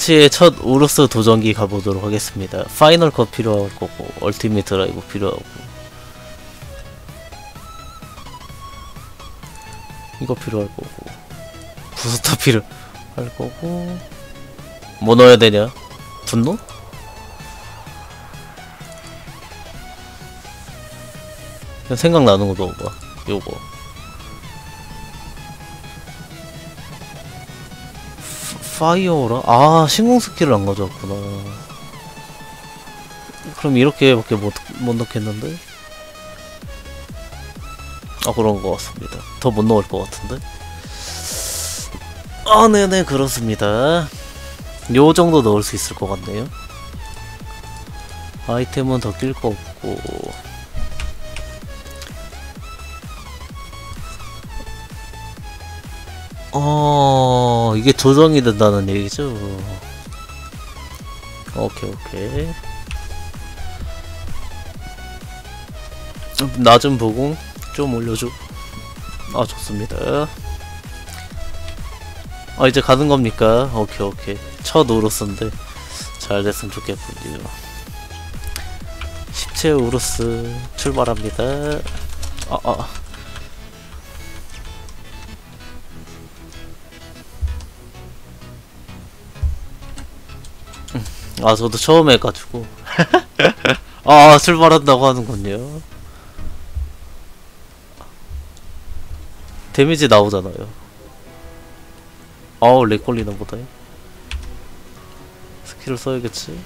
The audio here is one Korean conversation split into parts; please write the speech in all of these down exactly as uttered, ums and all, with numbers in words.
십칠 회 첫 우루스 도전기 가보도록 하겠습니다. 파이널 컷 필요할 거고 얼티밋 드라이브 필요하고 이거 필요할 거고 부스터 필요할 거고 뭐 넣어야 되냐? 분노? 그냥 생각나는 거 넣어봐. 요거 파이어라? 아, 신공 스킬을 안 가져왔구나. 그럼 이렇게밖에 못, 못 넣겠는데? 아, 그런 것 같습니다. 더 못 넣을 것 같은데? 아, 네네, 그렇습니다. 요 정도 넣을 수 있을 것 같네요. 아이템은 더 낄 거 없고. 어, 이게 조정이 된다는 얘기죠. 오케이, 오케이. 낮은 부공 좀 올려줘. 아, 좋습니다. 아, 이제 가는 겁니까? 오케이, 오케이. 첫 우루스인데 잘 됐으면 좋겠군요. 십칠 회 우루스 출발합니다. 아, 아. 아, 저도 처음 해가지고. 아, 출발한다고 하는군요. 데미지 나오잖아요. 아우, 렉 걸리나 보다. 스킬을 써야겠지.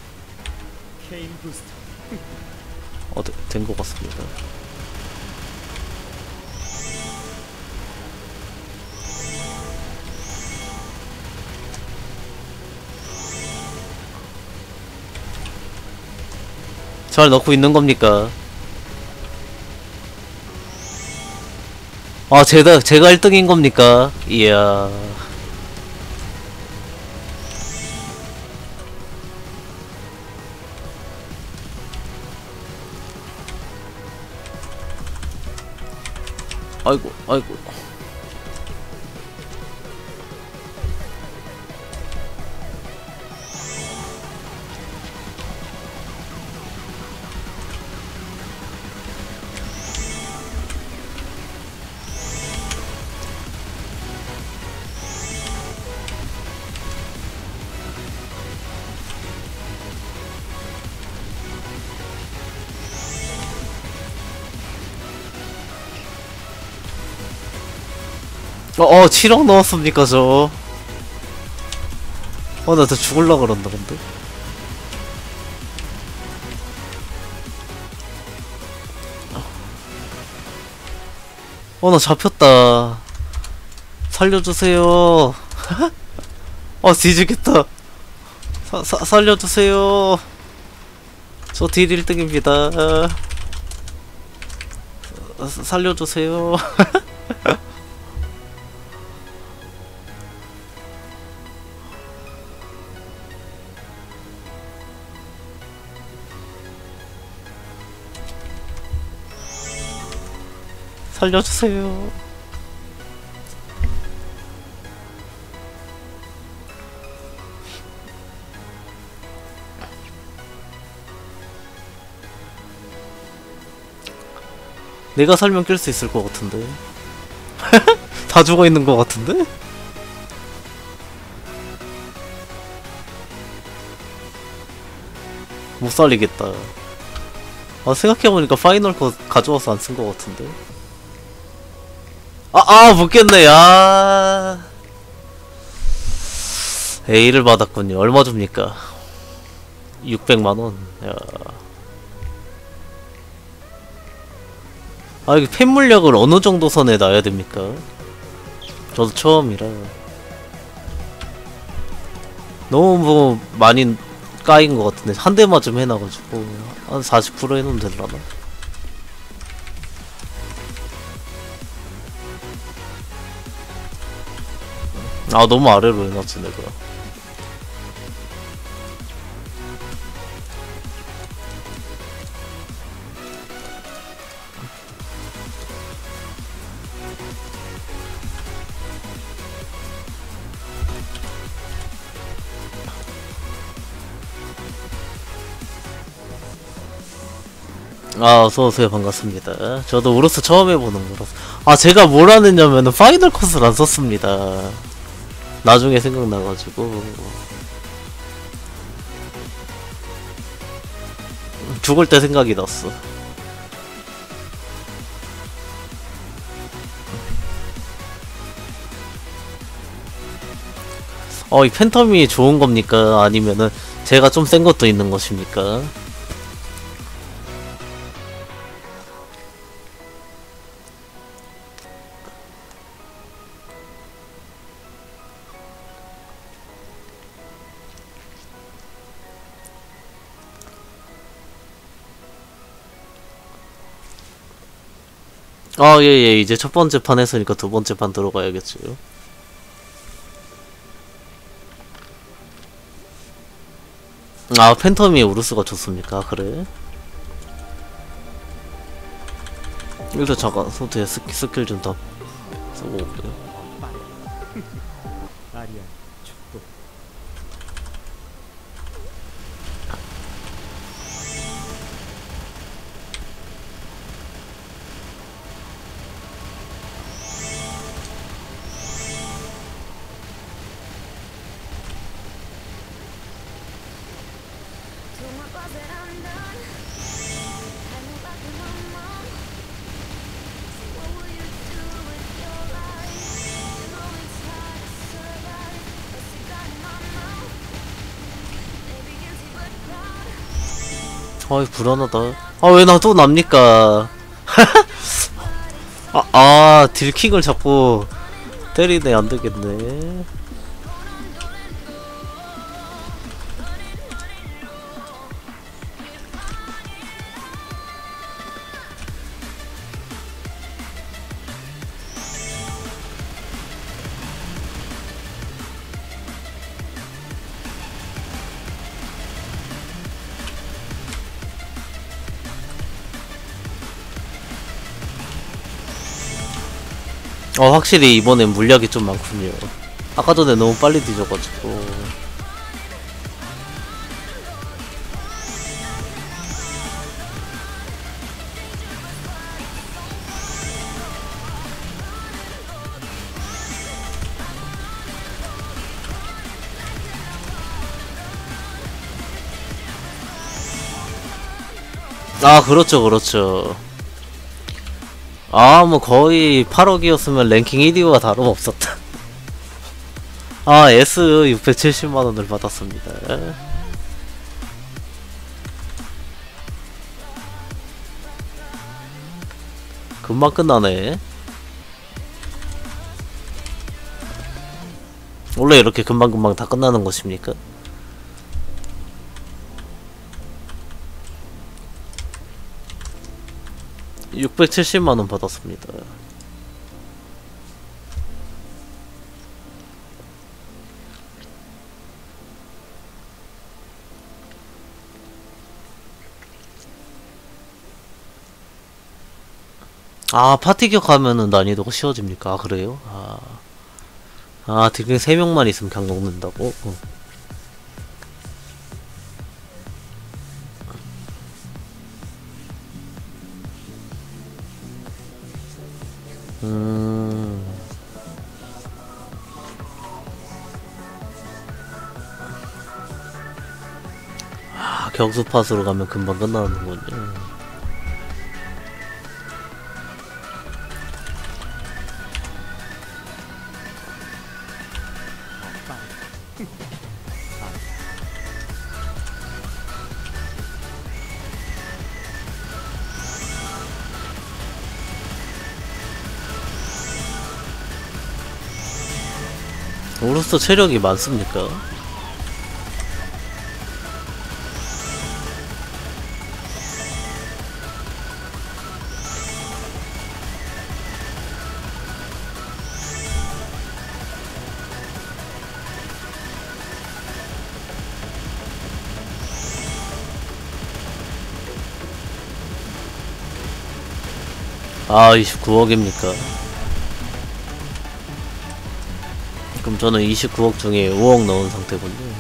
어, 된 것 같습니다. 잘 넣고 있는 겁니까? 아, 제가, 제가 일 등인 겁니까? 이야. 아이고, 아이고. 어, 어, 칠억 넣었습니까, 저? 어, 나 저 죽을라 그런다, 근데. 어, 나 잡혔다. 살려주세요. 어, 뒤지겠다. 사, 사, 살려주세요. 저 딜 일 등입니다. 사, 살려주세요. 살려주세요. 내가 살면 깰 수 있을 것 같은데. 다 죽어 있는 것 같은데? 못 살리겠다. 아, 생각해보니까 파이널 거 가져와서 안 쓴 것 같은데. 아, 아, 못 깼네, 야. A를 받았군요. 얼마 줍니까? 육백만 원. 야. 아, 이게 팬 물약을 어느 정도 선에 놔야 됩니까? 저도 처음이라. 너무 뭐, 많이 까인 것 같은데. 한 대만 좀 해놔가지고. 한 사십 퍼센트 해놓으면 되려나? 아, 너무 아래로 해놨지, 내가. 아, 어서오세요. 반갑습니다. 저도 우로스 처음 해보는 거라서. 아, 제가 뭘 안 했냐면은 파이널 컷을 안 썼습니다. 나중에 생각나가지고. 죽을 때 생각이 났어. 어, 이 팬텀이 좋은 겁니까? 아니면은 제가 좀 센 것도 있는 것입니까? 아, 예, 예. 이제 첫 번째 판 했으니까 두 번째 판 들어가야겠죠. 아, 팬텀이 우르스가 좋습니까? 그래? 일단 잠깐, 소트에 스킬, 스킬 좀 더 쓰고 올게요. 어이, 불안하다. 아, 왜 나 또 납니까? 아, 아, 딜킹을 자꾸 때리네. 안 되겠네. 어, 확실히 이번엔 물약이 좀 많군요. 아까 전에 너무 빨리 뒤져가지고. 아, 그렇죠, 그렇죠. 아, 뭐 거의 팔억이었으면 랭킹 일 위와 다름없었다. 아, S 육백칠십만 원을 받았습니다. 금방 끝나네. 원래 이렇게 금방금방 다 끝나는 것입니까? 육백칠십만 원 받았습니다. 아, 파티격 하면은 난이도가 쉬워집니까? 아, 그래요? 아, 아, 딜링 세 명만 있으면 그냥 녹는다고? 어. 음. 아, 격수팟으로 가면 금방 끝나는군요. 우로스 체력이 많습니까? 아, 이십구억입니까? 그럼 저는 이십구억 중에 오억 넣은 상태군요.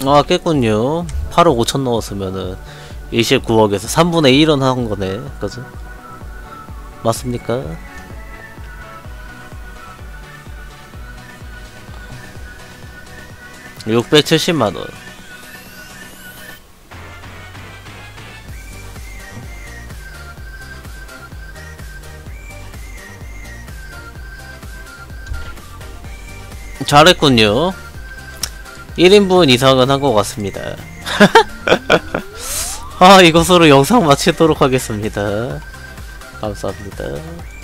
아, 깼군요. 팔억 오천 넣었으면은 이십구억에서 삼분의 일은 한 거네. 그죠? 맞습니까? 육백칠십만원. 잘했군요. 일 인분 이상은 한 것 같습니다. 아, 이것으로 영상 마치도록 하겠습니다. 감사합니다.